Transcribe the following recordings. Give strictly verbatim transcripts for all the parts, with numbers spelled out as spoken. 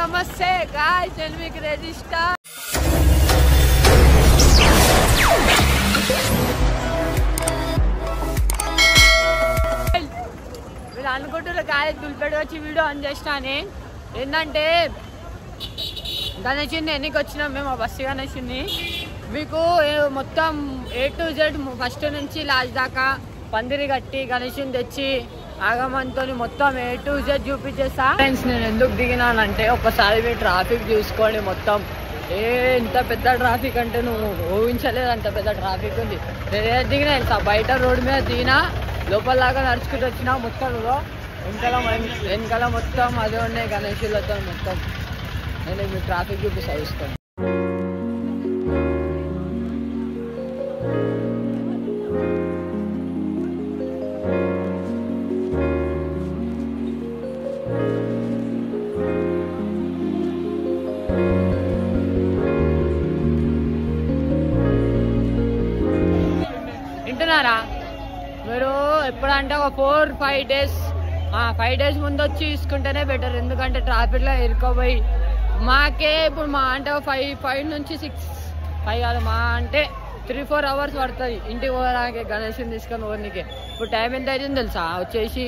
నమస్తే గాయ్స్, నేను మీకు రిజిస్టర్. మీరు అనుకుంటున్నారు గాయస్ దుల్పేట వచ్చి వీడియో ఆన్ చేసినాని. ఏంటంటే గణేషుని ఎన్నికి వచ్చినాం మేము, ఆ బస్సు గణేషుని మీకు మొత్తం ఏ టు జెడ్ ఫస్ట్ నుంచి లాస్ట్ దాకా పందిరి కట్టి గణేషుని తెచ్చి ఆగమంతో మొత్తం ఏ టు జెడ్ చూపించేస్తా. ఫ్రెండ్స్, నేను ఎందుకు దిగినానంటే ఒకసారి మీరు ట్రాఫిక్ చూసుకోండి. మొత్తం ఏ ఎంత పెద్ద ట్రాఫిక్ అంటే నువ్వు ఊహించలేదు, అంత పెద్ద ట్రాఫిక్ ఉంది. నేను దిగినా తెలుసా, బయట రోడ్డు మీద దిగినా లోపల దాకా నడుచుకుంటూ వచ్చినా మొత్తం వెనకాల వెనకాల మొత్తం అదే ఉన్నాయి గణేషులతో మొత్తం. నేను మీ ట్రాఫిక్ చూపిస్తా చూస్తాను. వింటున్నారా మీరు? ఎప్పుడంటే ఒక four five days five days ముందు వచ్చి తీసుకుంటేనే బెటర్. ఎందుకంటే ట్రాఫిక్లో ఇరుకోపోయి మాకే ఇప్పుడు మా అంటే ఫైవ్ ఫైవ్ నుంచి సిక్స్ ఫైవ్ కాదు మా అంటే త్రీ ఫోర్ అవర్స్ పడుతుంది ఇంటికి పోవడానికి, గణేషుని తీసుకొని పోనీకే. ఇప్పుడు టైం ఎంత అవుతుంది తెలుసా? వచ్చేసి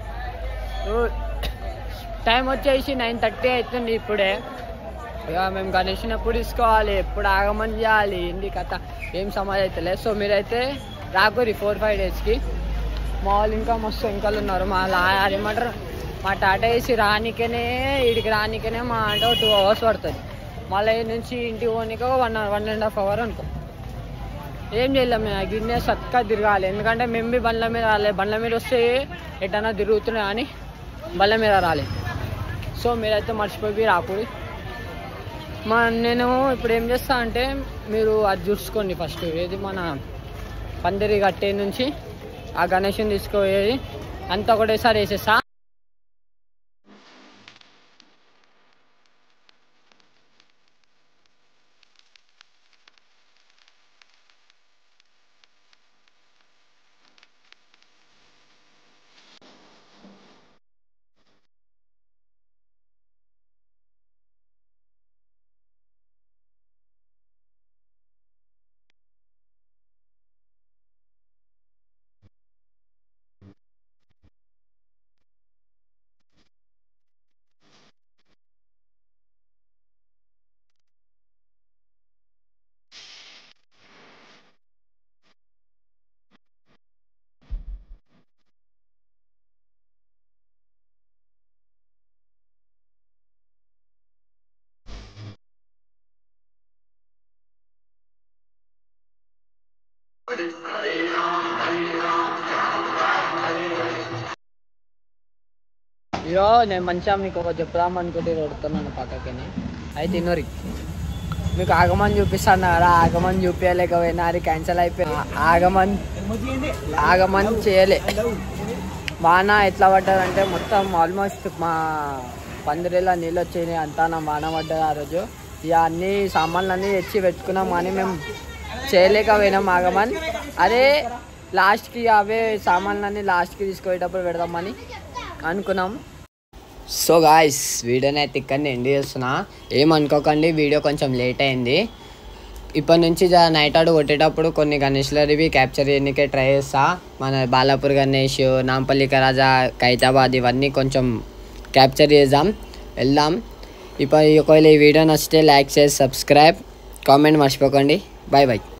టైం వచ్చేసి నైన్ థర్టీ అవుతుంది ఇప్పుడే. ఇక మేము గణేషుని ఎప్పుడు తీసుకోవాలి, ఎప్పుడు ఆగమని చేయాలి, ఏంటి కథ ఏం సమాజ్ అవుతలే. సో మీరైతే రాకూరి ఫోర్ ఫైవ్ డేస్కి. మా వాళ్ళు ఇంకా మస్తు వెంకలు ఉన్నారు. మా లా ఏమంటారు మా టాటా వేసి రానికనే ఇడికి రానికనే మా అంటే టూ అవర్స్ పడుతుంది. మళ్ళీ నుంచి ఇంటికి పోనీక one one and half hour అనుకో. ఏం చేయలేము, మేము గిన్నె చక్కగా తిరగాలి. ఎందుకంటే మేము బి బండ్ల మీద రాలే, బండ్ల మీద వస్తే ఎటన్నా తిరుగుతున్నాయి కానీ బండ్ల మీద రాలే. సో మీరైతే మర్చిపోయి రాకూడదు. మా నేను ఇప్పుడు ఏం చేస్తా అంటే మీరు అది చూసుకోండి ఫస్ట్. ఏది మన పందిరి కట్టే నుంచి ఆ గణేషుని తీసుకోయేది అంతా ఒకటేసారి వేసేస్తా. ఇయో నేను మంచిగా మీకు ఒక చెప్దాం అనుకుంటే కొడుతున్నాను పక్కకి. అయితే ఇన్నోరి మీకు ఆగమని చూపిస్తాను కదా, ఆగమని చూపించలేకపోయినా అది క్యాన్సిల్ అయిపోయి ఆగమని ఆగమని చేయలే. వాన ఎట్లా పడ్డదంటే మొత్తం ఆల్మోస్ట్ మా పందిరిలో నీళ్ళు వచ్చాయి అంతా. నా వాన పడ్డది ఆ రోజు. ఇక అన్ని సామాన్లు అన్నీ తెచ్చి పెట్టుకున్నాం కానీ మేము చేయలేకపోయినాం ఆగమని. అదే లాస్ట్కి అవే సామాన్లన్నీ లాస్ట్కి తీసుకుపోయేటప్పుడు పెడదామని అనుకున్నాం. సో గాయ్స్, వీడియోని అయితే ఇక్కడనే ఎండ్ చేస్తున్నా. ఏమనుకోకండి, వీడియో కొంచెం లేట్ అయింది. ఇప్పటి నుంచి నైట్ ఆడు కొట్టేటప్పుడు కొన్ని గణేష్లవి క్యాప్చర్ చేయడానికే ట్రై చేస్తా. మన బాలాపూర్ గణేష్, నాంపల్లి రాజా, ఖైతాబాద్ ఇవన్నీ కొంచెం క్యాప్చర్ చేద్దాం, వెళ్దాం. ఇప్పుడు ఒకవేళ ఈ వీడియో నచ్చితే లైక్ చేసి సబ్స్క్రైబ్, కామెంట్ మర్చిపోకండి. Bye bye.